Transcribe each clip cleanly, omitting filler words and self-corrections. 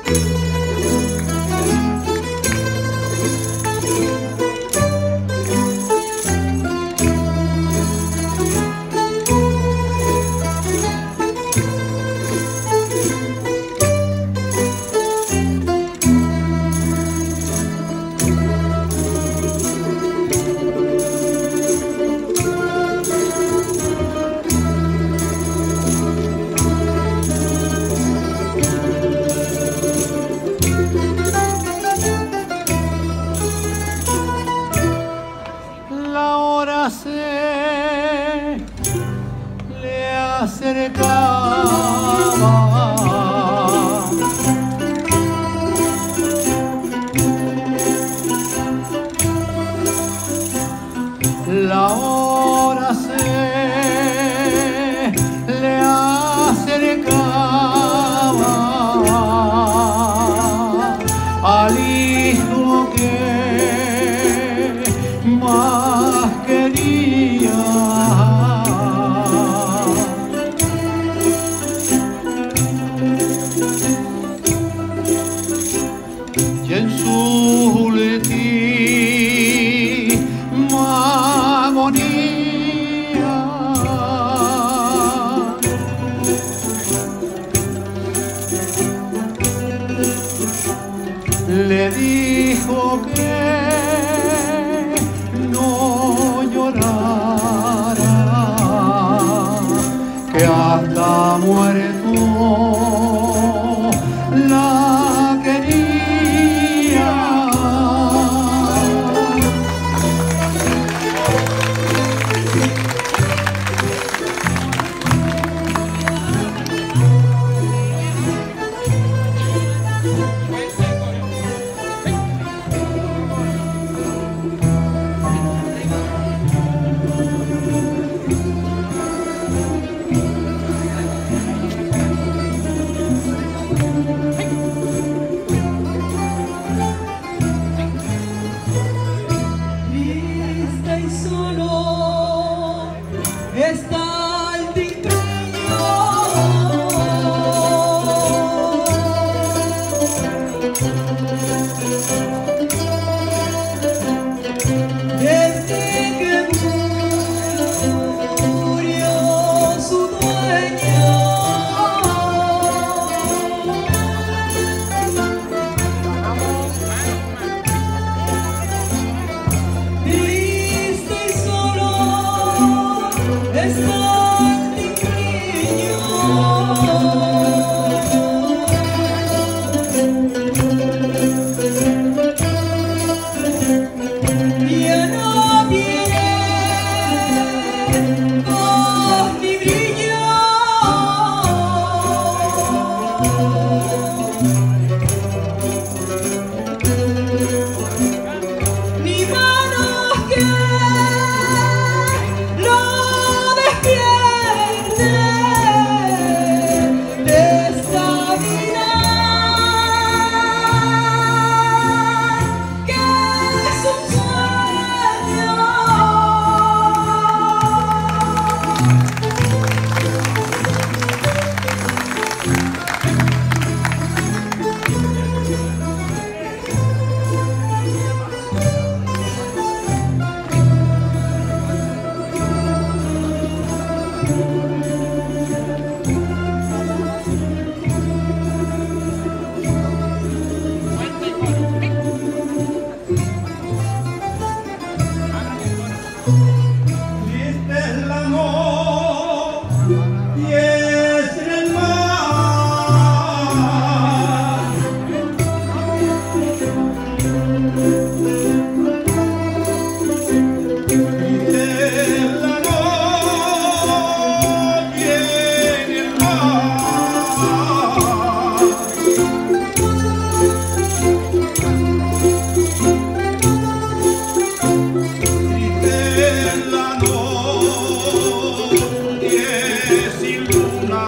Se le acercaba, la hora se le acercaba al hijo que más quería. Y en su última agonía le dijo que no llorara, que hasta muerto la quería. Está el tigrillo, desde que murió su dueño. Triste y solo está el tigrillo. Ya no tiene voz ni brillo, ni manos que lo despierten de esta vida que es un sueño. Triste es el amor y es el mar. Triste es la noche en el mar. Triste es la noche sin luna.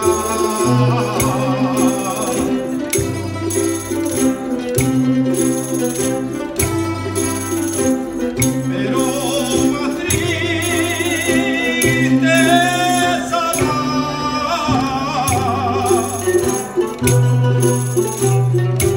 Pero más tristeza da